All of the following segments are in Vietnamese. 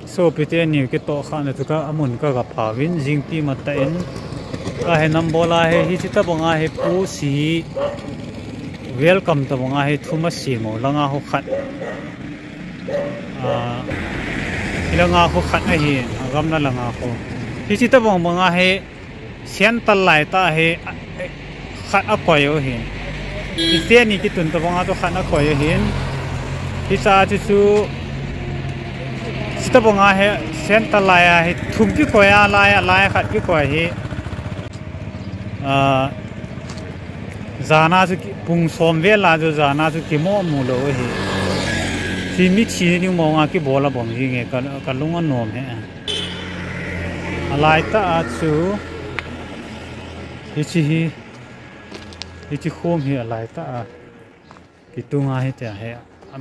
so pite ni ke to khan tu ka amun ka ga phawin jingpi mata in ka he nambola he hi chita bonga he pu si welcome ta bonga he thuma si mo langa ho khat ilanga ho khat a hi agam na langa ho hi chita bonga he sian tal lai ta he khat a koyo hin pite ni ki tun ta bonga to khat a koyo hin hi sa chu sita bonga he senta laya he thumpi koya laya khat pi koi hi zana chu pung som ve la jo zana chu ki mo mu lo hi si mi chi ni mo nga ki bola bom hi nge ka lunga nom he alai ta chu hi chi khom hi alai ta ki tunga he ta he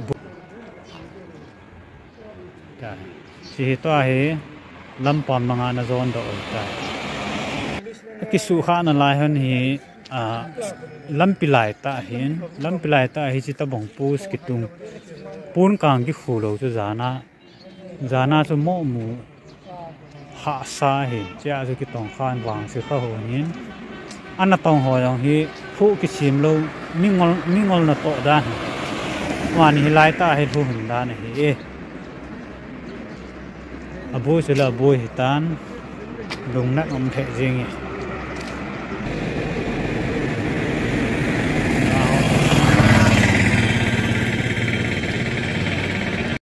si to he lampam manga na zon do ta ki su kha na lai han hi lampilai ta hi chi ta bong pus ki tung pun kang ki khu lo chu zana chu mo mu ha sa hi cha chu ki tong khan wang si kha ho nin an tong ho yong hi phu ki sim lo mingol na to da wan hi lai ta hi thu hun da na hi abu sila abu hitan lung nak om the jing